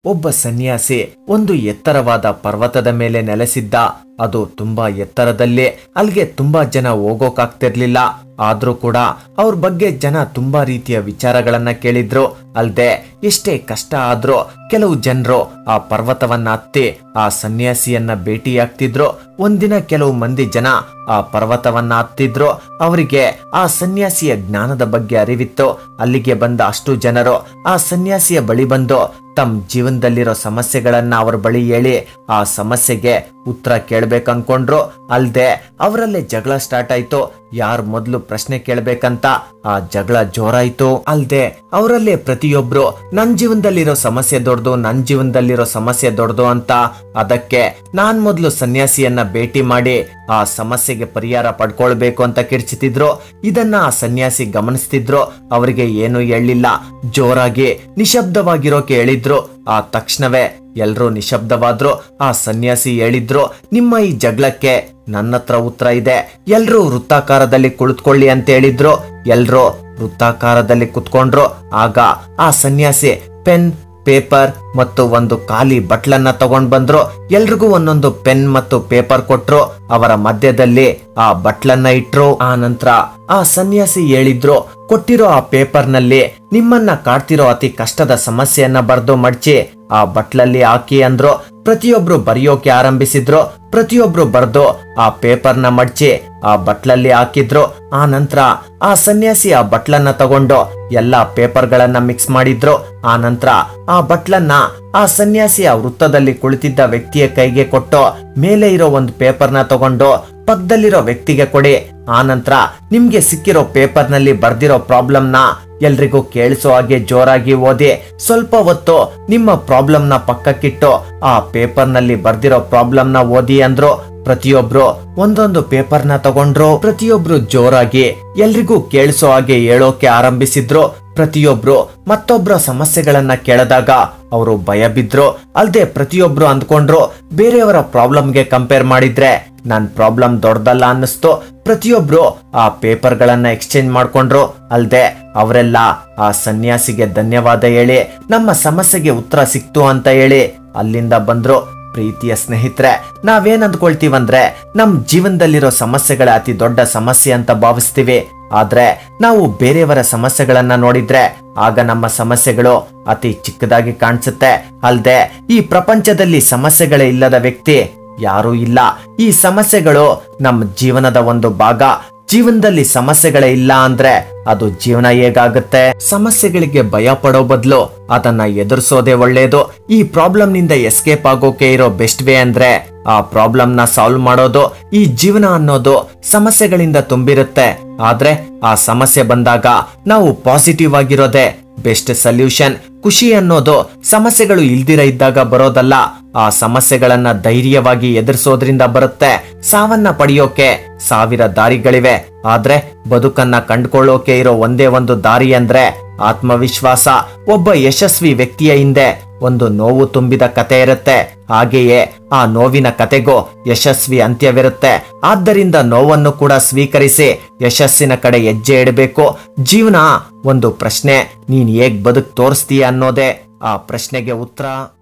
ಒಬ್ಬ ಸನ್ಯಾಸಿ ಒಂದು ಎತ್ತರವಾದ ಪರ್ವತದ ಮೇಲೆ ನೆಲೆಸಿದ್ದ. ಅದು ತುಂಬಾ ಎತ್ತರದಲ್ಲಿ, ಅಲ್ಲಿಗೆ ತುಂಬಾ ಜನ ಹೋಗೋಕಾಗ್ತಿರ್ಲಿಲ್ಲ. ಆದ್ರೂ ಕೂಡ ಅವ್ರ ಬಗ್ಗೆ ಜನ ತುಂಬಾ ರೀತಿಯ ವಿಚಾರಗಳನ್ನ ಕೇಳಿದ್ರು. ಅಲ್ದೆ ಎಷ್ಟೇ ಕಷ್ಟ ಆದ್ರೂ ಕೆಲವು ಜನರು ಆ ಪರ್ವತವನ್ನ ಹತ್ತಿ ಆ ಸನ್ಯಾಸಿಯನ್ನ ಭೇಟಿಯಾಗ್ತಿದ್ರು. ಒಂದಿನ ಕೆಲವು ಮಂದಿ ಜನ ಆ ಪರ್ವತವನ್ನ ಹತ್ತಿದ್ರು. ಅವರಿಗೆ ಆ ಸನ್ಯಾಸಿಯ ಜ್ಞಾನದ ಬಗ್ಗೆ ಅರಿವಿತ್ತು. ಅಲ್ಲಿಗೆ ಬಂದ ಅಷ್ಟು ಜನರು ಆ ಸನ್ಯಾಸಿಯ ಬಳಿ ಬಂದು ತಮ್ಮ ಜೀವನದಲ್ಲಿರೋ ಸಮಸ್ಯೆಗಳನ್ನ ಅವ್ರ ಬಳಿ ಹೇಳಿ ಆ ಸಮಸ್ಯೆಗೆ ಉತ್ತರ ಕೇಳ್ಬೇಕನ್ಕೊಂಡ್ರು. ಅಲ್ದೆ ಅವರಲ್ಲೇ ಜಗಳ ಸ್ಟಾರ್ಟ್ ಆಯ್ತು. ಯಾರು ಮೊದ್ಲು ಪ್ರಶ್ನೆ ಕೇಳ್ಬೇಕಂತ ಆ ಜಗಳ ಜೋರಾಯ್ತು. ಅಲ್ದೆ ಅವರಲ್ಲೇ ಪ್ರತಿಯೊಬ್ರು ನನ್ ಜೀವನದಲ್ಲಿರೋ ಸಮಸ್ಯೆ ದೊಡ್ಡದು, ನನ್ ಜೀವನದಲ್ಲಿರೋ ಸಮಸ್ಯೆ ದೊಡ್ಡದು ಅಂತ. ಅದಕ್ಕೆ ನಾನ್ ಮೊದ್ಲು ಸನ್ಯಾಸಿಯನ್ನ ಭೇಟಿ ಮಾಡಿ ಆ ಸಮಸ್ಯೆಗೆ ಪರಿಹಾರ ಪಡ್ಕೊಳ್ಬೇಕು ಅಂತ ಕಿರ್ಚಿತಿದ್ರು. ಇದನ್ನ ಆ ಸನ್ಯಾಸಿ ಗಮನಿಸ್ತಿದ್ರು. ಅವರಿಗೆ ಏನು ಹೇಳಿಲ್ಲ, ಜೋರಾಗಿ ನಿಶಬ್ದವಾಗಿರೋಕೆ ಹೇಳಿದ್ರು. ಆ ತಕ್ಷಣವೇ ಎಲ್ರೂ ನಿಶಬ್ದವಾದ್ರು. ಆ ಸನ್ಯಾಸಿ ಹೇಳಿದ್ರು, ನಿಮ್ಮ ಈ ಜಗಳಕ್ಕೆ ನನ್ನ ಹತ್ರ ಉತ್ತರ ಇದೆ, ಎಲ್ರೂ ವೃತ್ತಾಕಾರದಲ್ಲಿ ಕುಳಿತುಕೊಳ್ಳಿ ಅಂತ ಹೇಳಿದ್ರು. ಎಲ್ರೂ ವೃತ್ತಾಕಾರದಲ್ಲಿ ಕುತ್ಕೊಂಡ್ರು. ಆಗ ಆ ಸನ್ಯಾಸಿ ಪೆನ್, ಪೇಪರ್ ಮತ್ತು ಒಂದು ಖಾಲಿ ಬಟ್ಲನ್ನ ತಗೊಂಡ್ ಬಂದ್ರು. ಎಲ್ರಿಗೂ ಒಂದೊಂದು ಪೆನ್ ಮತ್ತು ಪೇಪರ್ ಕೊಟ್ರು. ಅವರ ಮಧ್ಯದಲ್ಲಿ ಆ ಬಟ್ಲನ್ನ ಇಟ್ರು. ಆ ನಂತರ ಆ ಸನ್ಯಾಸಿ ಹೇಳಿದ್ರು, ಕೊಟ್ಟಿರೋ ಆ ಪೇಪರ್ ನಲ್ಲಿ ನಿಮ್ಮನ್ನ ಕಾಡ್ತಿರೋ ಅತಿ ಕಷ್ಟದ ಸಮಸ್ಯೆಯನ್ನ ಬರ್ದು ಮಡ್ಚಿ ಆ ಬಟ್ಲಲ್ಲಿ ಹಾಕಿ ಅಂದ್ರು. ಪ್ರತಿಯೊಬ್ರು ಬರೆಯೋಕೆ ಆರಂಭಿಸಿದ್ರು. ಪ್ರತಿಯೊಬ್ರು ಬರ್ದು ಆ ಪೇಪರ್ನ ಮಡ್ಚಿ ಆ ಬಟ್ಲಲ್ಲಿ ಹಾಕಿದ್ರು. ಆ ನಂತರ ಆ ಸನ್ಯಾಸಿ ಆ ಬಟ್ಲನ್ನ ತಗೊಂಡು ಎಲ್ಲಾ ಪೇಪರ್ಗಳನ್ನ ಮಿಕ್ಸ್ ಮಾಡಿದ್ರು. ಆ ನಂತರ ಆ ಬಟ್ಲನ್ನ ಆ ಸನ್ಯಾಸಿಯ ವೃತ್ತದಲ್ಲಿ ಕುಳಿತಿದ್ದ ವ್ಯಕ್ತಿಯ ಕೈಗೆ ಕೊಟ್ಟು ಮೇಲೆ ಇರೋ ಒಂದು ಪೇಪರ್ನ ತಗೊಂಡು ಪಕ್ಕದಲ್ಲಿರೋ ವ್ಯಕ್ತಿಗೆ ಕೊಡಿ. ಆ ನಂತರ ನಿಮ್ಗೆ ಸಿಕ್ಕಿರೋ ಪೇಪರ್ ನಲ್ಲಿ ಬರ್ದಿರೋ ಪ್ರಾಬ್ಲಮ್ನ ಎಲ್ರಿಗೂ ಕೇಳಿಸೋ ಹಾಗೆ ಜೋರಾಗಿ ಓದಿ. ಸ್ವಲ್ಪ ಹೊತ್ತು ನಿಮ್ಮ ಪ್ರಾಬ್ಲಮ್ನ ಪಕ್ಕಕ್ಕಿಟ್ಟು ಆ ಪೇಪರ್ ನಲ್ಲಿ ಬರ್ದಿರೋ ಪ್ರಾಬ್ಲಮ್ನ ಓದಿ ಅಂದ್ರು. ಪ್ರತಿಯೊಬ್ರು ಒಂದೊಂದು ಪೇಪರ್ನ ತಗೊಂಡ್ರು. ಪ್ರತಿಯೊಬ್ರು ಜೋರಾಗಿ ಎಲ್ರಿಗೂ ಕೇಳಿಸೋ ಹಾಗೆ ಹೇಳೋಕೆ ಆರಂಭಿಸಿದ್ರು. ಪ್ರತಿಯೊಬ್ರು ಮತ್ತೊಬ್ಬರ ಸಮಸ್ಯೆಗಳನ್ನ ಕೇಳಿದಾಗ ಅವರು ಭಯ ಬಿದ್ರು. ಅಲ್ದೆ ಪ್ರತಿಯೊಬ್ರು ಅಂದ್ಕೊಂಡ್ರು, ಬೇರೆಯವರ ಪ್ರಾಬ್ಲಮ್ಗೆ ಕಂಪೇರ್ ಮಾಡಿದ್ರೆ ನನ್ ಪ್ರಾಬ್ಲಮ್ ದೊಡ್ಡದಲ್ಲ ಅನ್ನಿಸ್ತು. ಪ್ರತಿಯೊಬ್ರು ಆ ಪೇಪರ್ ಗಳನ್ನ ಎಕ್ಸ್ಚೇಂಜ್ ಮಾಡ್ಕೊಂಡ್ರು. ಅಲ್ದೆ ಅವರೆಲ್ಲ ಆ ಸನ್ಯಾಸಿಗೆ ಧನ್ಯವಾದ ಹೇಳಿ ನಮ್ಮ ಸಮಸ್ಯೆಗೆ ಉತ್ತರ ಸಿಕ್ತು ಅಂತ ಹೇಳಿ ಅಲ್ಲಿಂದ ಬಂದ್ರು. ಪ್ರೀತಿಯ ಸ್ನೇಹಿತರೆ, ನಾವೇನ್ ಅಂದ್ಕೊಳ್ತೀವಂದ್ರೆ ನಮ್ ಜೀವನದಲ್ಲಿರೋ ಸಮಸ್ಯೆಗಳ ಅತಿ ದೊಡ್ಡ ಸಮಸ್ಯೆ ಅಂತ ಭಾವಿಸ್ತೀವಿ. ಆದ್ರೆ ನಾವು ಬೇರೆಯವರ ಸಮಸ್ಯೆಗಳನ್ನ ನೋಡಿದ್ರೆ ಆಗ ನಮ್ಮ ಸಮಸ್ಯೆಗಳು ಅತಿ ಚಿಕ್ಕದಾಗಿ ಕಾಣಿಸುತ್ತೆ. ಅಲ್ದೆ ಈ ಪ್ರಪಂಚದಲ್ಲಿ ಸಮಸ್ಯೆಗಳೇ ಇಲ್ಲದ ವ್ಯಕ್ತಿ ಯಾರೂ ಇಲ್ಲ. ಈ ಸಮಸ್ಯೆಗಳು ನಮ್ಮ ಜೀವನದ ಒಂದು ಭಾಗ. ಜೀವನದಲ್ಲಿ ಸಮಸ್ಯೆಗಳೇ ಇಲ್ಲ ಅಂದ್ರೆ ಅದು ಜೀವನ ಹೇಗಾಗುತ್ತೆ? ಸಮಸ್ಯೆಗಳಿಗೆ ಭಯ ಪಡೋ ಬದಲು ಅದನ್ನ ಎದುರಿಸೋದೇ ಒಳ್ಳೇದು. ಈ ಪ್ರಾಬ್ಲಮ್ ನಿಂದ ಎಸ್ಕೇಪ್ ಆಗೋಕೆ ಇರೋ ಬೆಸ್ಟ್ ವೇ ಅಂದ್ರೆ ಆ ಪ್ರಾಬ್ಲಮ್ ನ ಸಾಲ್ವ್ ಮಾಡೋದು. ಈ ಜೀವನ ಅನ್ನೋದು ಸಮಸ್ಯೆಗಳಿಂದ ತುಂಬಿರುತ್ತೆ. ಆದ್ರೆ ಆ ಸಮಸ್ಯೆ ಬಂದಾಗ ನಾವು ಪಾಸಿಟಿವ್ ಆಗಿರೋದೇ ಬೆಸ್ಟ್ ಸೊಲ್ಯೂಷನ್. ಖುಷಿ ಅನ್ನೋದು ಸಮಸ್ಯೆಗಳು ಇಲ್ದಿರ ಇದ್ದಾಗ ಬರೋದಲ್ಲ, ಆ ಸಮಸ್ಯೆಗಳನ್ನ ಧೈರ್ಯವಾಗಿ ಎದುರಿಸೋದ್ರಿಂದ ಬರುತ್ತೆ. ಸಾವನ್ನ ಪಡೆಯೋಕೆ 1000 ದಾರಿಗಳಿವೆ, ಆದ್ರೆ ಬದುಕನ್ನ ಕಂಡುಕೊಳ್ಳೋಕೆ ಇರೋ ಒಂದೇ ಒಂದು ದಾರಿ ಅಂದ್ರೆ ಆತ್ಮವಿಶ್ವಾಸ. ಒಬ್ಬ ಯಶಸ್ವಿ ವ್ಯಕ್ತಿಯ ಹಿಂದೆ ಒಂದು ನೋವು ತುಂಬಿದ ಕತೆ ಇರುತ್ತೆ. ಹಾಗೆಯೇ ಆ ನೋವಿನ ಕತೆಗೂ ಯಶಸ್ವಿ ಅಂತ್ಯವಿರುತ್ತೆ. ಆದ್ದರಿಂದ ನೋವನ್ನು ಕೂಡ ಸ್ವೀಕರಿಸಿ ಯಶಸ್ಸಿನ ಕಡೆ ಹೆಜ್ಜೆ ಇಡಬೇಕು. ಜೀವನ ಒಂದು ಪ್ರಶ್ನೆ, ನೀನ್ ಹೇಗ್ ಬದುಕ್ ತೋರಿಸ್ತೀಯ ಅನ್ನೋದೇ ಆ ಪ್ರಶ್ನೆಗೆ ಉತ್ತರ.